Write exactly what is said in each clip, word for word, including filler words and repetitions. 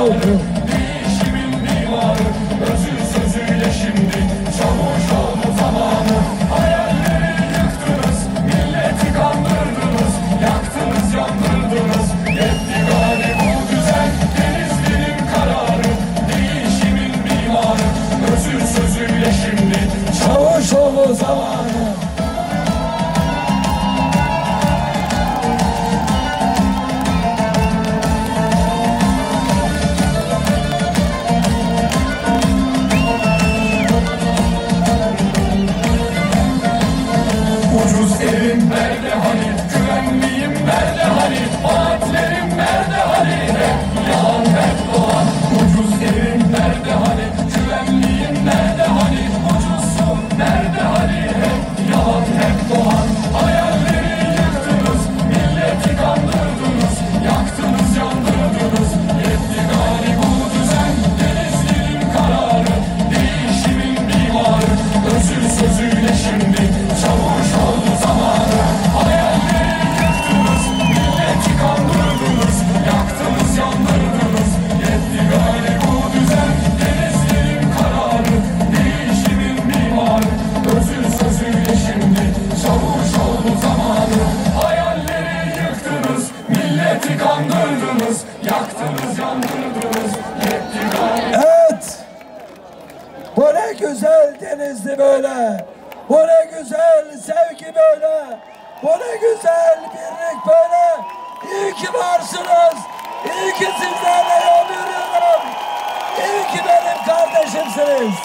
halkı. Değişimin mimarı, özü sözüyle şimdi çavuş oldu zamanı. Hayalleri yıktınız, milleti kandırdınız, yaktınız yandırdınız. Yetti gari bu düzen, Denizli'nin kararı. Değişimin mimarı, özü sözüyle şimdi Çavuş oldu zamanı. Ucuz evim nerede hani, güvenliğim nerede hani, vaatlerim nerede hani, hep yalan hep dolan. Ucuz evim nerede hani, güvenliğim nerede hani, ucuzum nerede hani, hep yalan hep dolan. Hayalleri yıktınız, milleti kandırdınız, yaktınız yandırdınız. Yetti gari bu düzen, Denizli'nin kararı. Değişimin mimarı, özü sözüyle şimdi çavuş oldu zamanı. Hayalleri yıktınız, milleti kandırdınız, yaktınız yandırdınız. Yetti gari bu düzen, Denizli'nin kararı. Değişimin mimarı, özü sözüyle şimdi çavuş oldu zamanı. Hayalleri yıktınız, milleti kandırdınız, yaktınız yandırdınız. Yetti gari. Evet. Bu ne güzel Denizli böyle. Bu ne güzel sevgi böyle. Bu ne güzel birlik böyle. İyi ki varsınız. İyi ki sizlerle yol yürüyorum. İyi ki benim kardeşimsiniz.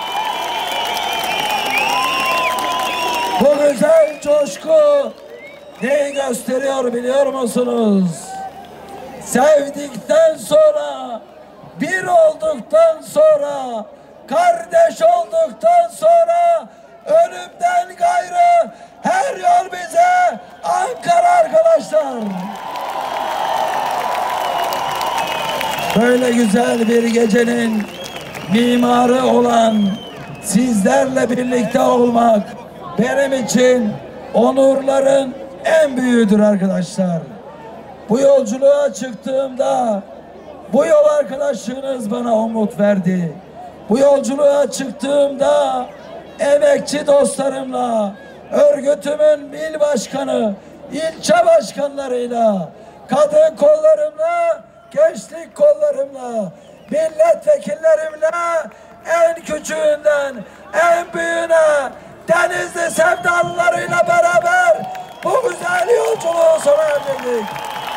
Bu güzel coşku neyi gösteriyor biliyor musunuz? Sevdikten sonra, bir olduktan sonra, kardeş olduktan sonra ölümden gayrı her yol bize Ankara arkadaşlar. Böyle güzel bir gecenin mimarı olan sizlerle birlikte olmak benim için onurların en büyüğüdür arkadaşlar. Bu yolculuğa çıktığımda bu yol arkadaşlığınız bana umut verdi. Bu yolculuğa çıktığımda emekçi dostlarımla, örgütümün il başkanı, ilçe başkanlarıyla, kadın kollarımla, gençlik kollarımla, milletvekillerimle, en küçüğünden en büyüğüne, Denizli sevdalılarıyla beraber bu güzel yolculuğu sona erdirdik.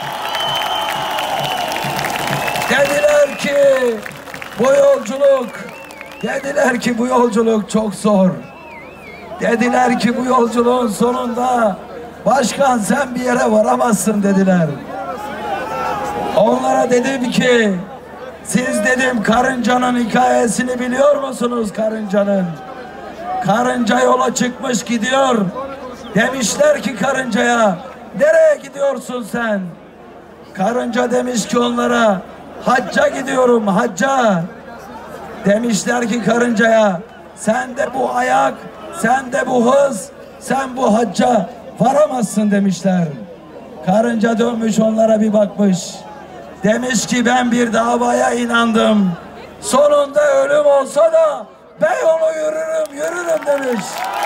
Dediler ki bu yolculuk, dediler ki bu yolculuk çok zor. Dediler ki bu yolculuğun sonunda başkan sen bir yere varamazsın dediler. Onlara dedim ki siz dedim karıncanın hikayesini biliyor musunuz karıncanın? Karınca yola çıkmış gidiyor. Demişler ki karıncaya nereye gidiyorsun sen? Karınca demiş ki onlara hacca gidiyorum hacca. Demişler ki karıncaya sen de bu ayak, sen de bu hız, sen bu hacca varamazsın demişler. Karınca dönmüş onlara bir bakmış. Demiş ki ben bir davaya inandım. Sonunda ölüm olsa da ben onu yürürüm, yürürüm demiş.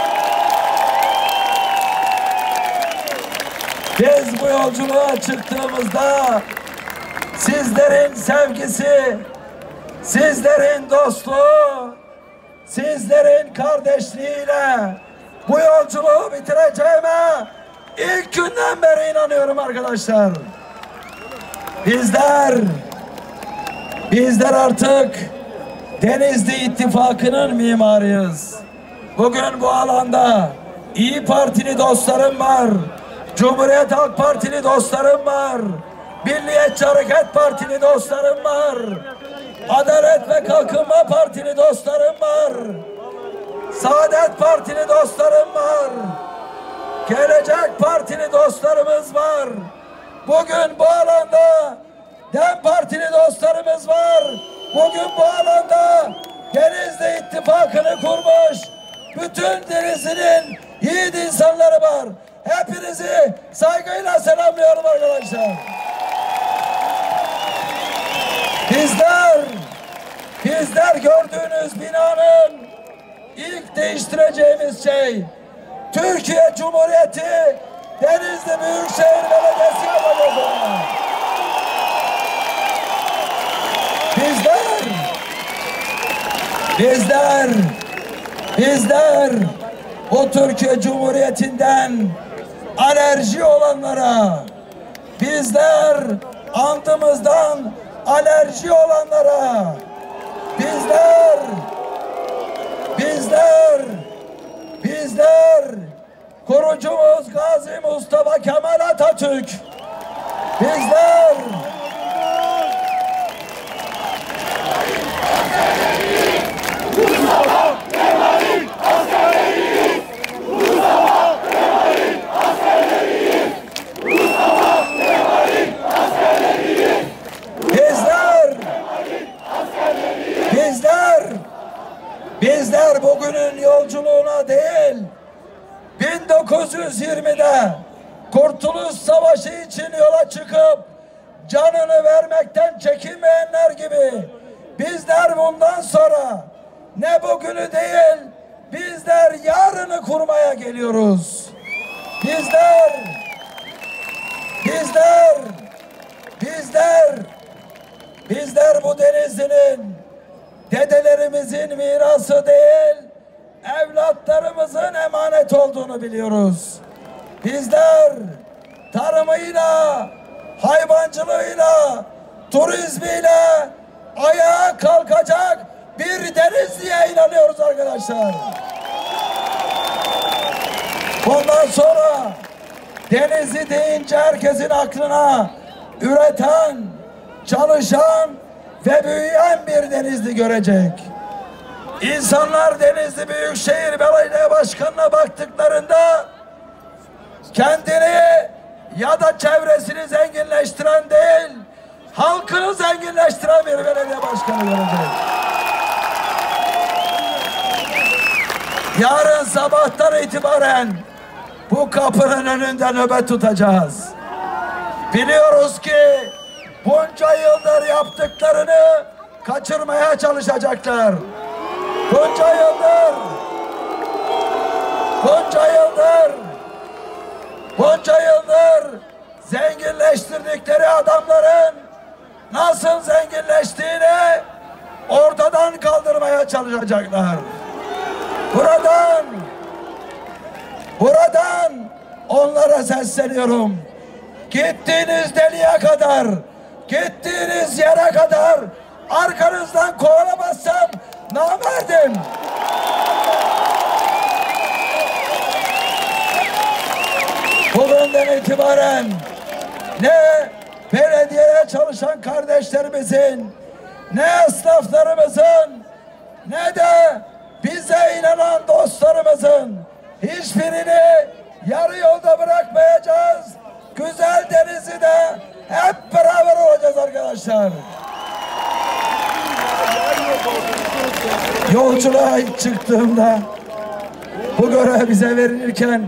Biz bu yolculuğa çıktığımızda sizlerin sevgisi, sizlerin dostluğu, sizlerin kardeşliğiyle bu yolculuğu bitireceğime ilk günden beri inanıyorum arkadaşlar. Bizler, bizler artık Denizli İttifakı'nın mimarıyız. Bugün bu alanda İyi Partili dostlarım var, Cumhuriyet Halk Partili dostlarım var, Milliyetçi Hareket Partili dostlarım var, Adalet ve Kalkınma Partili dostlarım var, Saadet Partili dostlarım var, Gelecek Partili dostlarımız var. Bugün bu alanda DEM Partili dostlarımız var. Bugün bu alanda Denizli İttifakı'nı kurmuş bütün Denizli'nin yiğit insanları var. Hepinizi saygıyla selamlıyorum arkadaşlar. Bizler, bizler gördüğünüz binanın ilk değiştireceğimiz şey Türkiye Cumhuriyeti Denizli Büyükşehir Belediyesi yapacağız. Bizler, bizler, bizler bu Türkiye Cumhuriyeti'nden alerji olanlara, bizler andımızdan alerji olanlara, bizler, bizler, bizler kurucumuz Gazi Mustafa Kemal Atatürk, bizler Mustafa Kemal'in askerleriyiz. Mustafa Kemal'in askerleriyiz. Mustafa Kemal'in askerleriyiz. bizler, bizler, bizler bugünün yolculuğuna değil, bin dokuz yüz yirmide Kurtuluş Savaşı için yola çıkıp canını vermekten çekinmeyenler gibi bizler bundan sonra ne bugünü değil, bizler yarını kurmaya geliyoruz. Bizler, bizler, bizler, bizler bu Denizli'nin dedelerimizin mirası değil, evlatlarımızın emanet olduğunu biliyoruz. Bizler tarımıyla, hayvancılığıyla, turizmiyle ayağa kalkacak bir Denizli'ye inanıyoruz arkadaşlar. Bundan sonra Denizli deyince herkesin aklına üreten, çalışan ve büyüyen bir Denizli görecek. İnsanlar Denizli Büyükşehir Belediye Başkanı'na baktıklarında kendini ya da çevresini zenginleştiren değil, halkını zenginleştiren bir belediye başkanı görecek. Yarın sabahtan itibaren bu kapının önünde nöbet tutacağız. Biliyoruz ki bunca yıldır yaptıklarını kaçırmaya çalışacaklar. Bunca yıldır, bunca yıldır, bunca yıldır zenginleştirdikleri adamların nasıl zenginleştiğini ortadan kaldırmaya çalışacaklar. Buradan, buradan onlara sesleniyorum. Gittiğiniz deliğe kadar, gittiğiniz yere kadar arkanızdan kovalamazsam namerdim. Bugünden itibaren ne belediyeye çalışan kardeşlerimizin, ne esnaflarımızın, ne de bize inanan dostlarımızın hiçbirini yarı yolda bırakmayacağız. Güzel Denizli'de hep beraber olacağız arkadaşlar. Yolculuğa ilk çıktığımda bu görev bize verilirken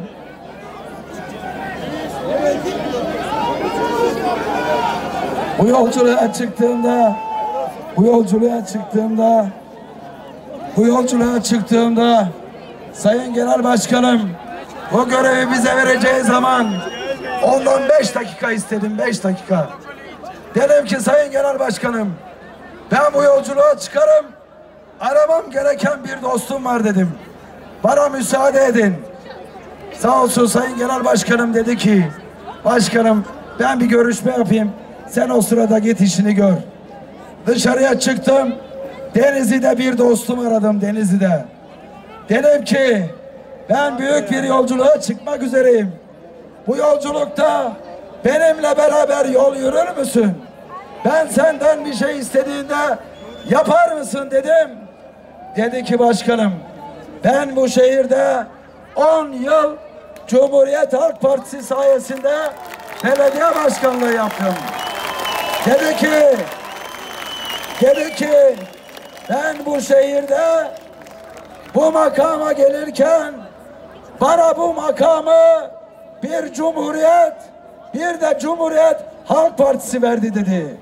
bu yolculuğa çıktığımda bu yolculuğa çıktığımda bu yolculuğa çıktığımda Sayın Genel Başkanım bu görevi bize vereceği zaman ondan beş dakika istedim, beş dakika. Dedim ki Sayın Genel Başkanım, ben bu yolculuğa çıkarım, aramam gereken bir dostum var dedim. Bana müsaade edin. Sağ olsun Sayın Genel Başkanım dedi ki, başkanım ben bir görüşme yapayım, sen o sırada git işini gör. Dışarıya çıktım, Denizli'de bir dostum aradım, Denizli'de. Dedim ki ben büyük bir yolculuğa çıkmak üzereyim. Bu yolculukta benimle beraber yol yürür müsün? Ben senden bir şey istediğinde yapar mısın dedim. Dedi ki başkanım, ben bu şehirde on yıl Cumhuriyet Halk Partisi sayesinde belediye başkanlığı yaptım. Dedi ki, dedi ki ben bu şehirde bu makama gelirken bana bu makamı bir Cumhuriyet, bir de Cumhuriyet Halk Partisi verdi dedi.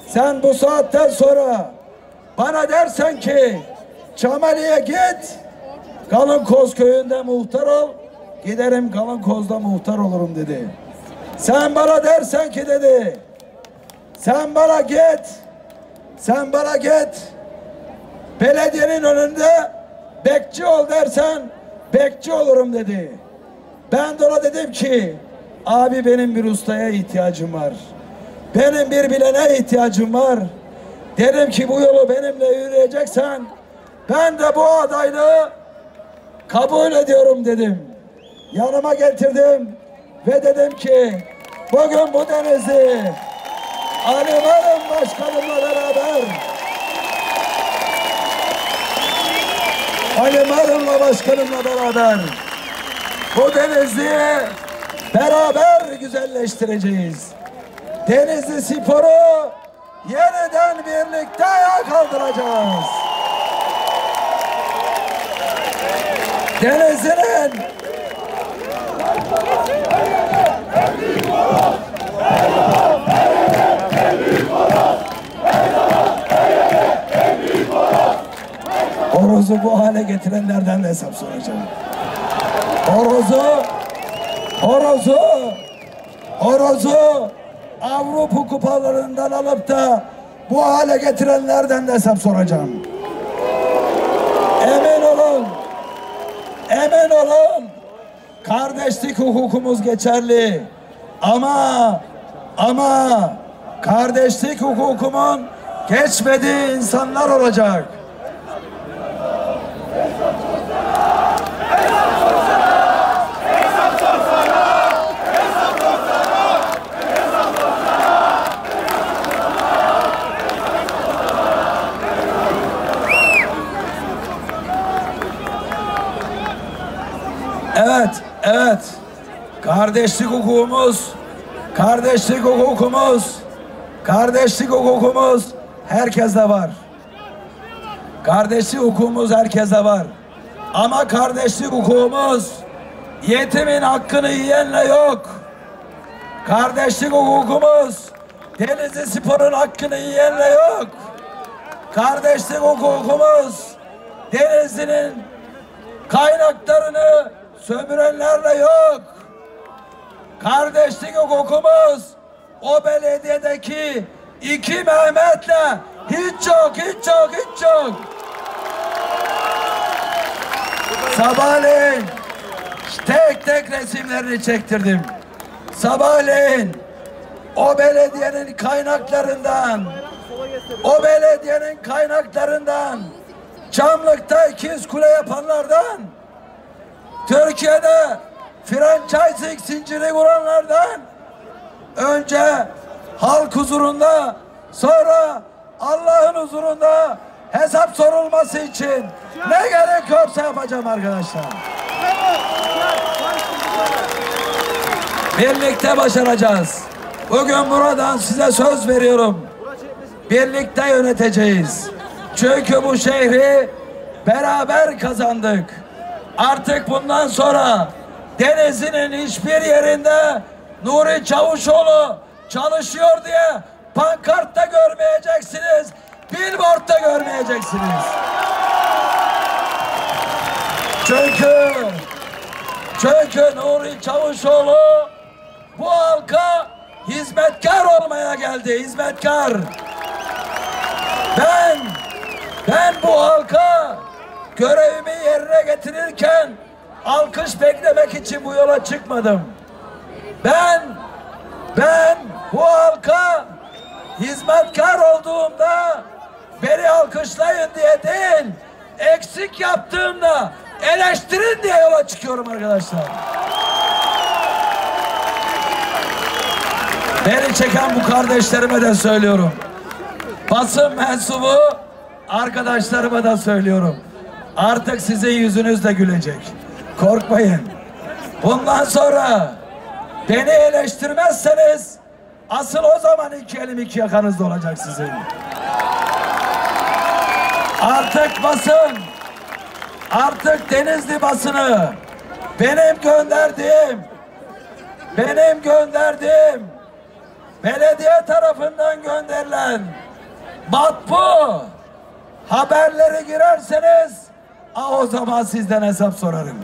sen bu saatten sonra bana dersen ki Çameli'ye git, Kalınkoz köyünde muhtar ol, giderim Kalınkoz'da muhtar olurum dedi. Sen bana dersen ki dedi, sen bana git, sen bana git, belediyenin önünde bekçi ol dersen bekçi olurum dedi. Ben de ona dedim ki abi benim bir ustaya ihtiyacım var. Benim bir bilene ihtiyacım var. Dedim ki bu yolu benimle yürüyeceksen ben de bu adaylığı kabul ediyorum dedim. Yanıma getirdim ve dedim ki bugün bu denizi Ali Marın Başkanımla beraber Ali Marın'la Başkanımla beraber bu denizi beraber güzelleştireceğiz. Denizli Spor'u yeniden birlikte ayağa kaldıracağız. Denizli'nin horozu bu hale getirenlerden de hesap soracağım. Horozu, horozu, horozu Avrupa kupalarından alıp da bu hale getirenlerden de hesap soracağım. Emin olun, emin olun, kardeşlik hukukumuz geçerli. Ama, ama kardeşlik hukukumun geçmediği insanlar olacak. Evet, evet. Kardeşlik hukukumuz, kardeşlik hukukumuz, kardeşlik hukukumuz herkeste var. Kardeşlik hukukumuz herkeste var. Ama kardeşlik hukukumuz yetimin hakkını yiyenle yok. Kardeşlik hukukumuz Denizli Spor'un hakkını yiyenle yok. Kardeşlik hukukumuz Denizli'nin kaynaklarını sömürenlerle yok. Kardeşlik hukukumuz o belediyedeki iki Mehmet'le hiç yok, hiç yok, hiç yok. Sabahleyin tek tek resimlerini çektirdim. Sabahleyin o belediyenin kaynaklarından, o belediyenin kaynaklarından, Çamlık'ta ikiz kule yapanlardan, Türkiye'de franchising zinciri kuranlardan, önce halk huzurunda, sonra Allah'ın huzurunda hesap sorulması için ne gerekiyorsa yapacağım arkadaşlar. Birlikte başaracağız. Bugün buradan size söz veriyorum. Birlikte yöneteceğiz. Çünkü bu şehri beraber kazandık. Artık bundan sonra Denizli'nin hiçbir yerinde Nuri Çavuşoğlu çalışıyor diye pankartta görmeyeceksiniz, billboardda görmeyeceksiniz. Çünkü çünkü Nuri Çavuşoğlu bu halka hizmetkar olmaya geldi, hizmetkar. Ben ben bu halka görevimi yerine getirirken alkış beklemek için bu yola çıkmadım. Ben ben bu halka hizmetkar olduğumda beni alkışlayın diye değil, eksik yaptığımda eleştirin diye yola çıkıyorum arkadaşlar. Beni çeken bu kardeşlerime de söylüyorum. Basın mensubu arkadaşlarıma da söylüyorum. Artık sizin yüzünüz de gülecek. Korkmayın. Bundan sonra beni eleştirmezseniz asıl o zaman iki elim iki yakanızda olacak sizin. Artık basın, artık Denizli basını benim gönderdiğim, benim gönderdiğim belediye tarafından gönderilen matbu haberleri girerseniz ah, o zaman sizden hesap sorarım.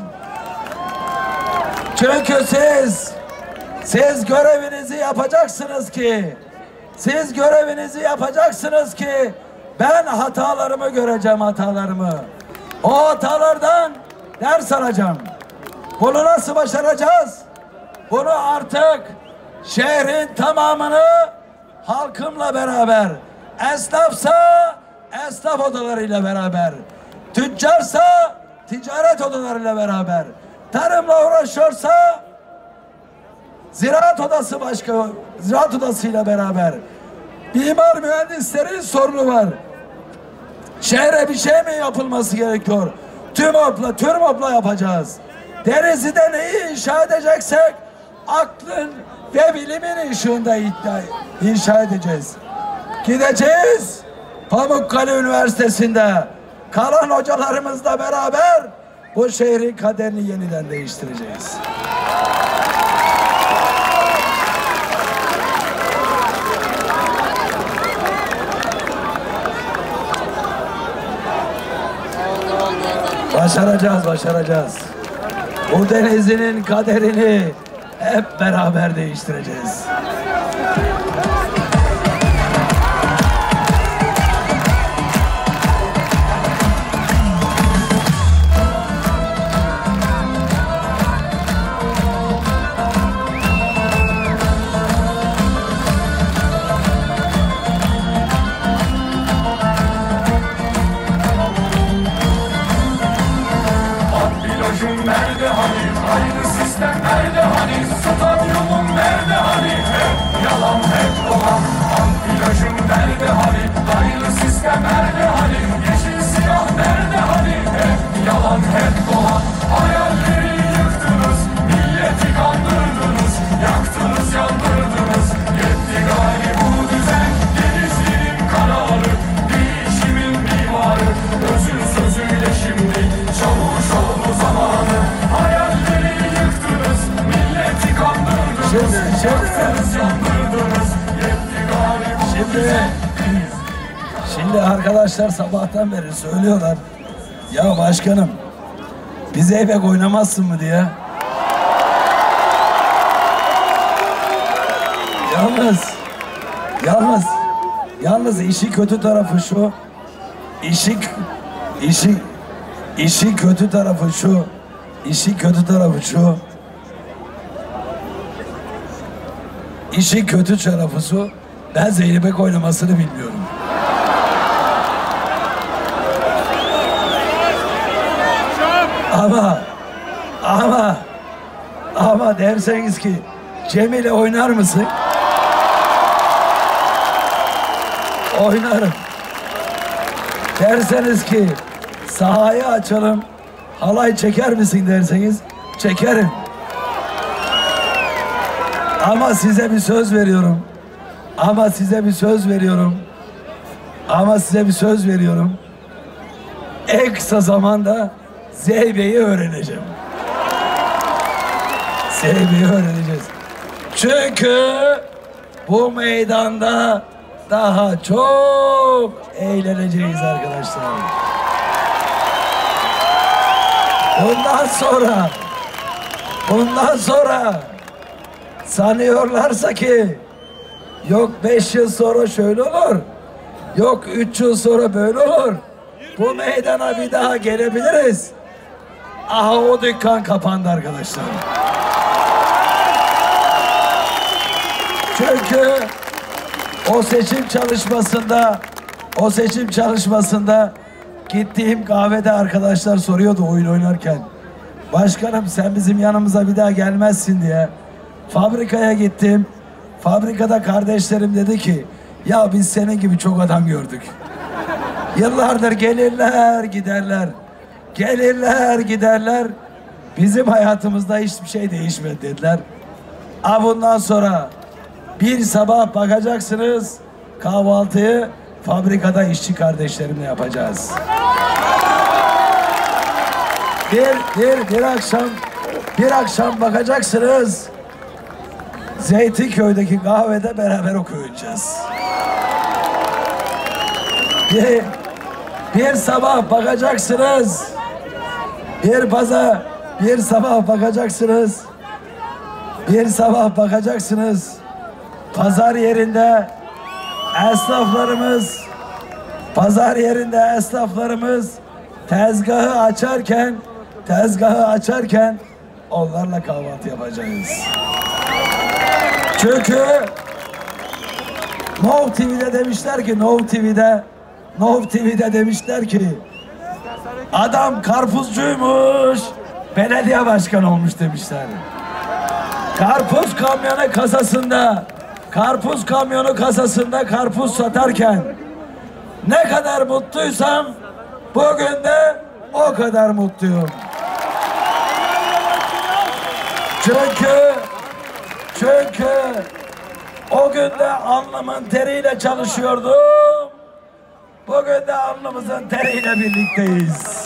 Çünkü siz siz görevinizi yapacaksınız ki siz görevinizi yapacaksınız ki ben hatalarımı göreceğim, hatalarımı. O hatalardan ders alacağım. Bunu nasıl başaracağız? Bunu artık şehrin tamamını halkımla beraber, esnafsa esnaf odalarıyla beraber, tüccarsa ticaret odalarıyla beraber, tarımla uğraşıyorsa ziraat odası başka, ziraat odasıyla beraber, mimar mühendislerin sorunu var. Şehre bir şey mi yapılması gerekiyor? TÜMOP'la, TÜRMOP'la yapacağız. Denizli'de neyi inşa edeceksek aklın ve bilimin ışığında inşa edeceğiz. Gideceğiz Pamukkale Üniversitesi'nde kalan hocalarımızla beraber bu şehrin kaderini yeniden değiştireceğiz. Başaracağız, başaracağız. Bu Denizli'nin kaderini hep beraber değiştireceğiz. Nerede hani? Aynı sistem nerede hani? Stadyumum nerede hani? Hep yalan hep dolan. Ambalajım nerede hani? Aynı sistem nerede hani? Yeşil siyah nerede hani? Hep yalan hep dolan. Hayalleri yıktınız, milleti kandırdınız, yaktınız yandırdınız. Yetti gari bu düzen, Denizli'nin kararı, değişimin mimarı. Özün sözüyle şimdi Çavuşoğlu zamanı. Hayalleri yıktınız, milleti kandırdınız, Şimdi, yaktınız yandırdınız. Yetti gari bu Şimdi, düzen. şimdi arkadaşlar sabahtan beri söylüyorlar. Ya başkanım, bize ebek oynamazsın mı diye. Yalnız, yalnız, yalnız işi kötü tarafı şu. İşi, işi, işi kötü tarafı şu. İşi kötü tarafı şu. İşi kötü tarafı şu. Ben Zeynep'e oynamasını bilmiyorum. Ama, ama, ama derseniz ki Cemile oynar mısın? Oynarım. Derseniz ki sahayı açalım, halay çeker misin derseniz çekerim. Ama size bir söz veriyorum. Ama size bir söz veriyorum. Ama size bir söz veriyorum. En kısa zamanda Zeybe'yi öğreneceğim. Zeybe'yi öğreneceğiz. Çünkü bu meydanda daha çok eğleneceğiz arkadaşlar. Bundan sonra bundan sonra sanıyorlarsa ki yok beş yıl sonra şöyle olur, yok üç yıl sonra böyle olur, bu meydana bir daha gelebiliriz. Aha o dükkan kapandı arkadaşlar. Çünkü o seçim çalışmasında o seçim çalışmasında gittiğim kahvede arkadaşlar soruyordu oyun oynarken. Başkanım sen bizim yanımıza bir daha gelmezsin diye. Fabrikaya gittim. Fabrikada kardeşlerim dedi ki ya biz senin gibi çok adam gördük. Yıllardır gelirler giderler. Gelirler giderler. Bizim hayatımızda hiçbir şey değişmedi dediler. Ha bundan sonra bir sabah bakacaksınız kahvaltıyı fabrikada işçi kardeşlerimle yapacağız. Bir, bir, bir akşam bir akşam bakacaksınız Zeytinköy'deki kahvede beraber okuyacağız. Bir, bir sabah bakacaksınız. Bir pazar, bir sabah bakacaksınız. Bir sabah bakacaksınız. Pazar yerinde esnaflarımız, pazar yerinde esnaflarımız tezgahı açarken, tezgahı açarken onlarla kahvaltı yapacağız. Çünkü Nov T V'de demişler ki, Nov T V'de, Nov T V'de demişler ki adam karpuzcuymuş, belediye başkanı olmuş demişler. Karpuz kamyonu kasasında, karpuz kamyonu kasasında karpuz satarken ne kadar mutluysam bugün de o kadar mutluyum. Çünkü çünkü o gün de alnımın teriyle çalışıyordum. Bugün de alnımızın teriyle birlikteyiz.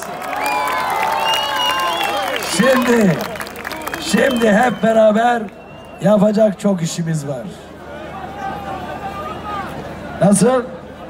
Şimdi Şimdi hep beraber yapacak çok işimiz var. Nasıl?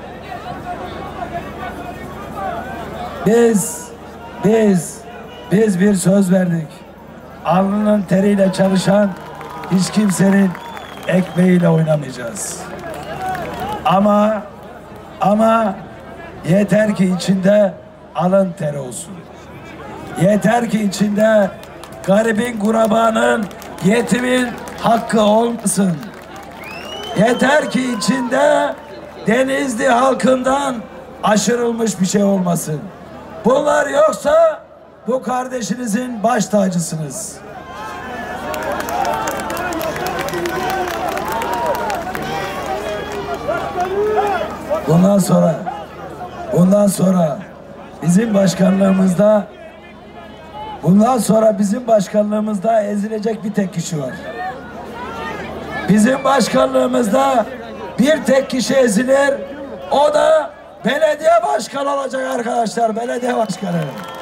Biz, biz, biz bir söz verdik. Alnının teriyle çalışan hiç kimsenin ekmeğiyle oynamayacağız. Ama, ama yeter ki içinde alın teri olsun. Yeter ki içinde garibin, gurabanın, yetimin hakkı olmasın. Yeter ki içinde Denizli halkından aşırılmış bir şey olmasın. Bunlar yoksa bu kardeşinizin baş tacısınız. Bundan sonra, bundan sonra bizim başkanlığımızda Bundan sonra bizim başkanlığımızda ezilecek bir tek kişi var. Bizim başkanlığımızda bir tek kişi ezilir. O da belediye başkanı olacak arkadaşlar. Belediye başkanı.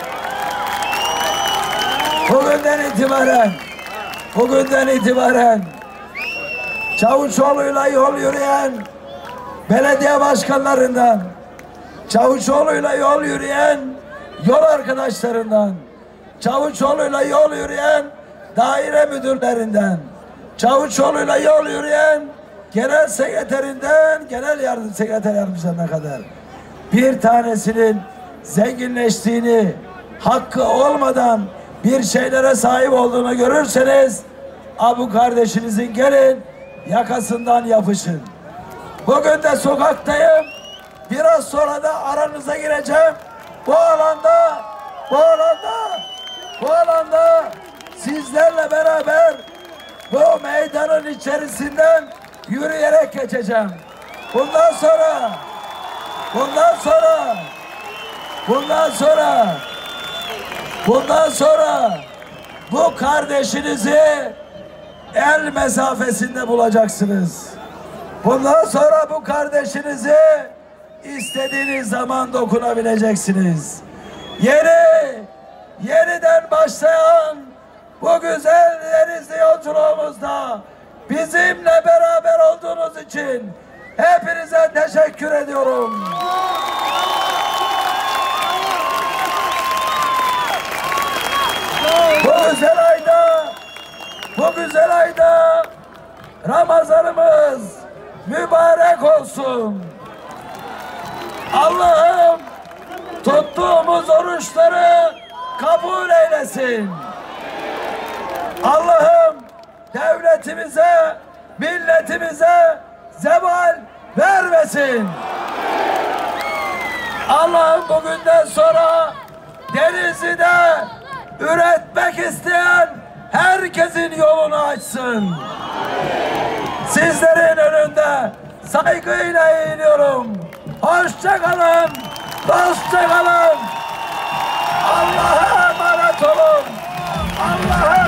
Bugünden itibaren bugünden itibaren Çavuşoğlu'yla yol yürüyen belediye başkanlarından, Çavuşoğlu'yla yol yürüyen yol arkadaşlarından, Çavuşoğlu'yla yol yürüyen daire müdürlerinden, Çavuşoğlu'yla yol yürüyen genel sekreterinden genel yardım sekreter yardımcılarına kadar bir tanesinin zenginleştiğini, hakkı olmadan bir şeylere sahip olduğunu görürseniz, bu kardeşinizin gelin yakasından yapışın. Bugün de sokaktayım. Biraz sonra da aranıza gireceğim. Bu alanda, bu alanda, bu alanda sizlerle beraber bu meydanın içerisinden yürüyerek geçeceğim. Bundan sonra, bundan sonra, bundan sonra, bundan sonra bu kardeşinizi el mesafesinde bulacaksınız. Bundan sonra bu kardeşinizi istediğiniz zaman dokunabileceksiniz. Yeni, yeniden başlayan bu güzel Denizli yolculuğumuzda bizimle beraber olduğunuz için hepinize teşekkür ediyorum. Bu güzel ayda, bu güzel ayda Ramazanımız mübarek olsun. Allah'ım tuttuğumuz oruçları kabul eylesin. Allah'ım devletimize, milletimize zeval vermesin. Allah'ım bugünden sonra Denizli'de üretmek isteyen herkesin yolunu açsın. Sizlerin önünde saygıyla eğiliyorum. Hoşça kalın, dostça kalın. Allah'a emanet olun. Allah'a